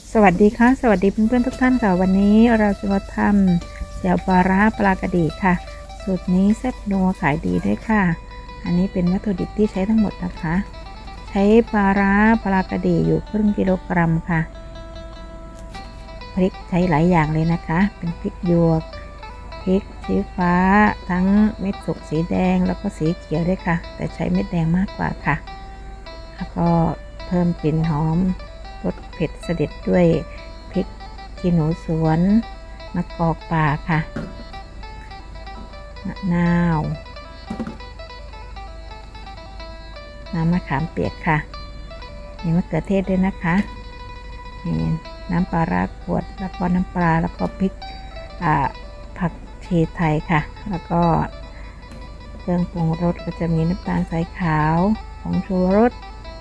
สวัสดีค่ะสวัสดีเพื่อนๆทุกท่านค่ะวันนี้เราจะมาทำแจ่วปลาร้าปลากระดีค่ะสูตรนี้แซ่บนัวขายดีด้วยค่ะอันนี้เป็นวัตถุดิบที่ใช้ทั้งหมดนะคะใช้ปลาร้าปลากระดีอยู่ครึ่งกิโลกรัมค่ะพริกใช้หลายอย่างเลยนะคะเป็นพริกหยวกพริกชี้ฟ้าทั้งเม็ดสุกสีแดงแล้วก็สีเขียวด้วยค่ะแต่ใช้เม็ดแดงมากกว่าค่ะแล้วก็เพิ่มกลิ่นหอมรสเผ็ดเสด็จด้วยพริกขี้หนูสวนมะกอกป่าค่ะมะนาวน้ำมะขามเปียกค่ะมีมะเขือเทศด้วยนะคะมีน้ำปลาร้าขวดแล้วก็น้ำปลาแล้วก็พริกผักชีไทยค่ะแล้วก็เครื่องปรุงรสก็จะมีน้ำตาลทรายขาวผงชูรส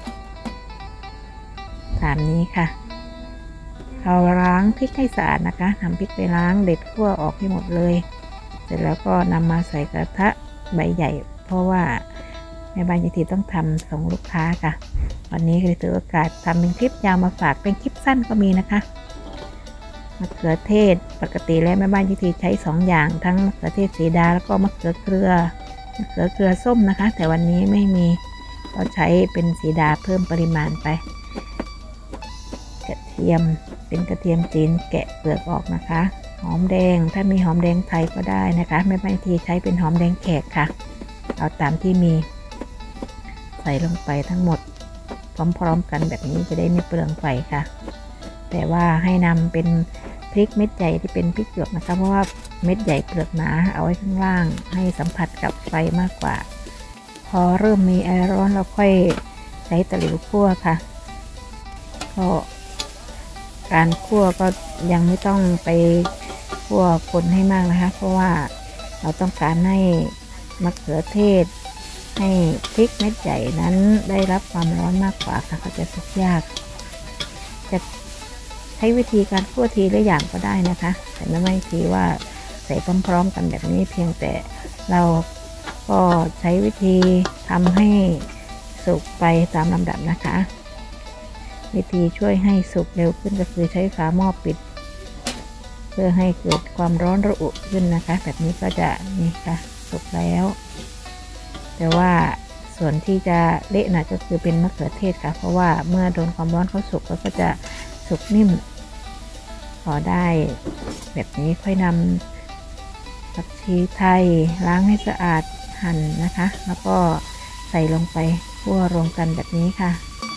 ตามนี้ค่ะเราล้างพริกให้สะอาดนะคะนำพริกไปล้างเด็ดขั้วออกให้หมดเลยเสร็จแล้วก็นำมาใส่กระทะใบใหญ่เพราะว่าแม่บ้านยายทีต้องทำส่งลูกค้าค่ะวันนี้ก็เลยถือโอกาสทำเป็นคลิปยาวมาฝากเป็นคลิปสั้นก็มีนะคะมะเขือเทศปกติแล้วแม่บ้านยายทีใช้2อย่างทั้งมะเขือเทศสีดาแล้วก็มะเขือเกลือส้มนะคะแต่วันนี้ไม่มีเราใช้เป็นสีดาเพิ่มปริมาณไปกระเทียมเป็นกระเทียมจีนแกะเปลือกออกนะคะหอมแดงถ้ามีหอมแดงไทยก็ได้นะคะแม่บ้านทีใช้เป็นหอมแดงแขกค่ะเอาตามที่มีใส่ลงไปทั้งหมดพร้อมๆกันแบบนี้จะได้ไม่เปลืองไฟค่ะแต่ว่าให้นำเป็นพริกเม็ดใหญ่ที่เป็นพริกหยวกนะคะเพราะว่าเม็ดใหญ่เปลือกหนาเอาไว้ข้างล่างให้สัมผัสกับไฟมากกว่าพอเริ่มมีไอร้อนเราค่อยใช้ตะหลิวคั่วค่ะก็การคั่วก็ยังไม่ต้องไปคั่วคนให้มากนะคะเพราะว่าเราต้องการให้มะเขือเทศให้พริกเม็ดใหญ่นั้นได้รับความร้อนมากกว่าค่ะเขาจะสุกยากจะใช้วิธีการคั่วทีละอย่างก็ได้นะคะแต่ไม่ทีว่าใส่พร้อมๆกันแบบนี้เพียงแต่เราก็ใช้วิธีทำให้สุกไปตามลำดับนะคะวิธีช่วยให้สุกเร็วขึ้นก็คือใช้ฝาหม้อปิดเพื่อให้เกิดความร้อนระอุขึ้นนะคะแบบนี้ก็จะนี่ค่ะสุกแล้วแต่ว่าส่วนที่จะเละนะก็คือเป็นมะเขือเทศค่ะเพราะว่าเมื่อโดนความร้อนเขาสุกก็จะสุกนิ่มพอได้แบบนี้ค่อยนำผักชีไทยล้างให้สะอาดหั่นนะคะแล้วก็ใส่ลงไปคั่วรวมกันแบบนี้ค่ะ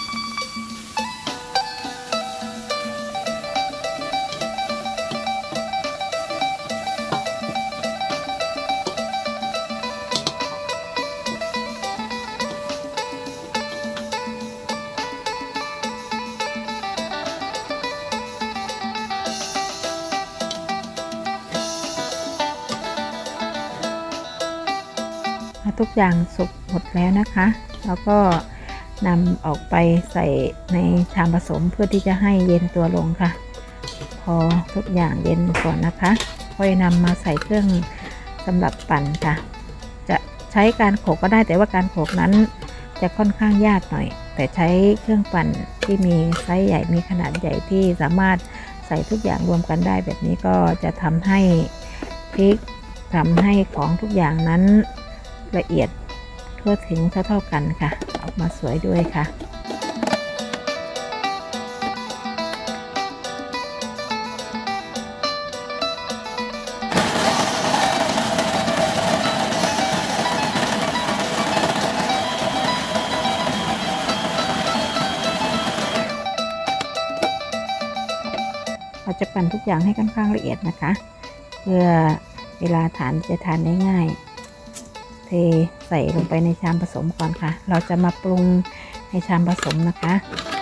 ทุกอย่างสุกหมดแล้วนะคะแล้วก็นำออกไปใส่ในชามผสมเพื่อที่จะให้เย็นตัวลงค่ะพอทุกอย่างเย็นก่อนนะคะค่อยนำมาใส่เครื่องสำหรับปั่นค่ะจะใช้การโขลกก็ได้แต่ว่าการโขลกนั้นจะค่อนข้างยากหน่อยแต่ใช้เครื่องปั่นที่มีไซส์ใหญ่มีขนาดใหญ่ที่สามารถใส่ทุกอย่างรวมกันได้แบบนี้ก็จะทำให้พริกทำให้ของทุกอย่างนั้นละเอียดทั่วถึงเท่ากันค่ะออกมาสวยด้วยค่ะเราจะปั่นทุกอย่างให้ค่อนข้างละเอียดนะคะเพื่อเวลาทานจะทานได้ง่ายเทใส่ลงไปในชามผสมก่อนค่ะเราจะมาปรุงในชามผสมนะคะ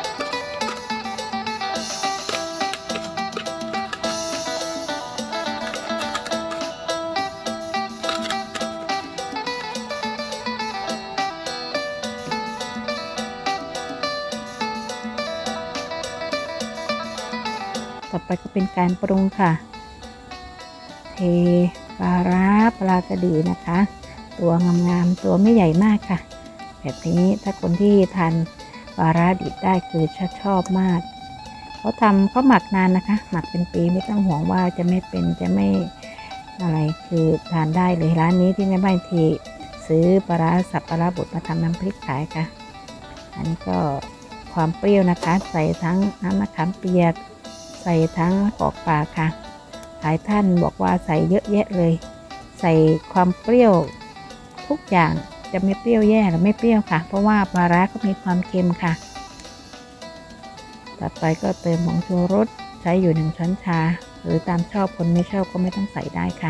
ต่อไปก็เป็นการปรุงค่ะเทปลาร้าปลากระดีนะคะตัวงามๆตัวไม่ใหญ่มากค่ะแบบนี้ถ้าคนที่ทานปลาร้าดิบได้คือชอบมากเขาหมักนานนะคะหมักเป็นปีไม่ต้องห่วงว่าจะไม่เป็นจะไม่อะไรคือทานได้เลยร้านนี้ที่แม่บ้านทีซื้อปลาร้าสับปลาร้าบดมาทำน้ำพริกขายค่ะอันนี้ก็ความเปรี้ยวนะคะใส่ทั้งน้ำมะขามเปียกใส่ทั้งกอกปลาค่ะหลายท่านบอกว่าใส่เยอะแยะเลยใส่ความเปรี้ยวทุกอย่างจะไม่เปรี้ยวแย่หรือไม่เปรี้ยวค่ะเพราะว่าปลาร้าก็มีความเค็มค่ะต่อไปก็เติมผงชูรสใช้อยู่1 ช้อนชาหรือตามชอบคนไม่ชอบก็ไม่ต้องใส่ได้ค่ะ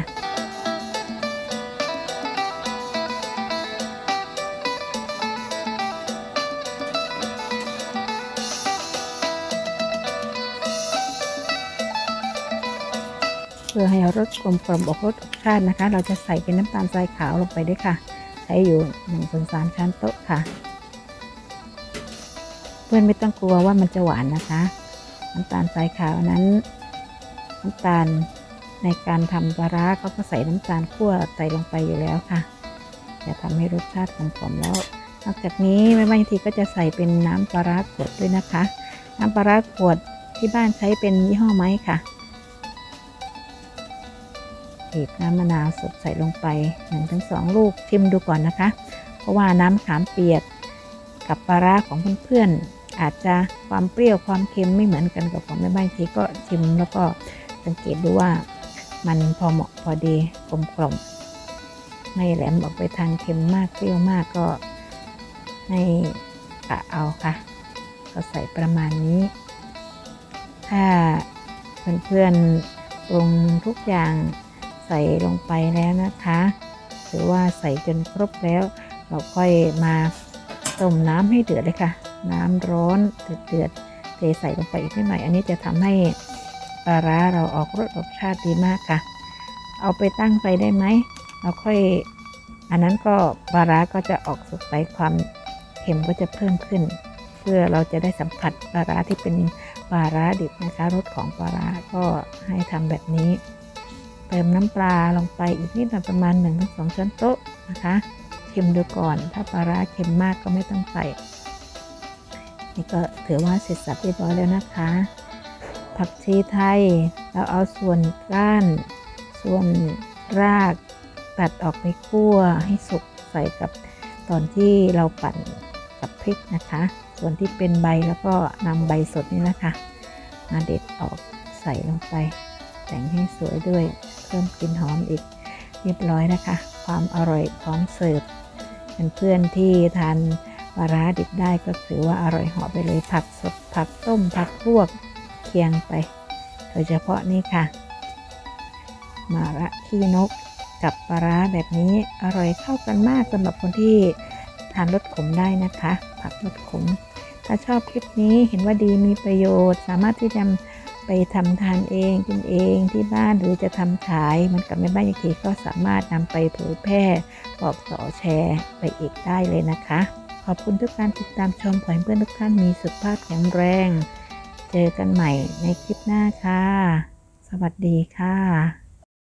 เพื่อให้รสกลมกล่อมออกรสชาตินะคะเราจะใส่เป็นน้ำตาลทรายขาวลงไปด้วยค่ะใช้อยู่1/3 ช้อนโต๊ะค่ะเพื่อนไม่ต้องกลัวว่ามันจะหวานนะคะน้ำตาลทรายขาวนั้นน้ำตาลในการทำปลาร้าเขาก็ใส่น้ำตาลคั่วใส่ลงไปอยู่แล้วค่ะจะทำให้รสชาติกลมกล่อมแล้วนอกจากนี้แม่บางทีก็จะใส่เป็นน้ำปลาร้าขวดด้วยนะคะน้ำปลาร้าขวดที่บ้านใช้เป็นยี่ห้อไม้ค่ะบีบน้ำมะนาวสดใส่ลงไป 1-2 ลูกชิมดูก่อนนะคะเพราะว่าน้ำขามเปียกกับปลาร้าของเพื่อนๆอาจจะความเปรี้ยวความเค็มไม่เหมือนกันกับของแม่บ้านทีก็ชิมแล้วก็สังเกตดูว่ามันพอเหมาะพอดีกลมกล่อมไม่แหลมออกไปทางเค็มมากเปรี้ยวมากก็ไม่กะเอาค่ะก็ใส่ประมาณนี้ถ้าเพื่อนๆปรุงทุกอย่างใส่ลงไปแล้วนะคะหรือว่าใส่จนครบแล้วเราค่อยมาต้มน้ำให้เดือดเลยค่ะน้ำร้อนเดือดเทใส่ลงไปอีกนิดหน่อยอันนี้จะทำให้ปลาร้าเราออกรสออกชาติดีมากค่ะเอาไปตั้งไฟได้ไหมเราค่อยอันนั้นก็ปลาร้าก็จะออกสดใสความเค็มก็จะเพิ่มขึ้นเพื่อเราจะได้สัมผัสปลาร้าที่เป็นปลาร้าดิบนะคะรสของปลาร้าก็ให้ทำแบบนี้เติมน้ำปลาลงไปอีกนิดหน่อยประมาณ 1-2 ช้อนโต๊ะนะคะชิมดูก่อนถ้าปลาร้าเค็มมากก็ไม่ต้องใส่นี่ก็ถือว่าเสร็จสับเรียบร้อยแล้วนะคะผักชีไทยเราเอาส่วนก้านส่วนรากตัดออกไปคั่วให้สุกใส่กับตอนที่เราปั่นกับพริกนะคะส่วนที่เป็นใบแล้วก็นำใบสดนี่นะคะมาเด็ดออกใส่ลงไปแต่งให้สวยด้วยเพิ่มกลิ่นหอมอีกเรียบร้อยนะคะความอร่อยพร้อมเสิร์ฟเพื่อนๆที่ทานปลาร้าดิบได้ก็ถือว่าอร่อยเหาะไปเลยผักสดผักต้มผักลวกเคียงไปโดยเฉพาะนี่ค่ะมะระขี้นกกับปลาร้าแบบนี้อร่อยเข้ากันมากสำหรับคนที่ทานรสขมได้นะคะผักรสขมถ้าชอบคลิปนี้เห็นว่าดีมีประโยชน์สามารถที่จะไปทำทานเองกินเองที่บ้านหรือจะทำขายมันกับแม่บ้านอีกทีก็สามารถนำไปเผยแพร่บอกต่อแชร์ไปอีกได้เลยนะคะขอบคุณทุกการติดตามชมขอให้เพื่อนทุกท่านมีสุขภาพแข็งแรงเจอกันใหม่ในคลิปหน้าค่ะสวัสดีค่ะ